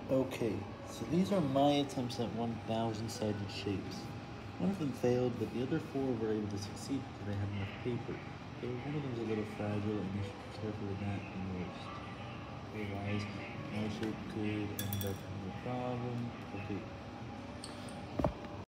Okay, so these are my attempts at 1,000-sided shapes. One of them failed, but the other four were able to succeed because they had enough paper. Though one of them is a little fragile and you should be careful with that the most. Otherwise, my shape could end up being a problem. Okay,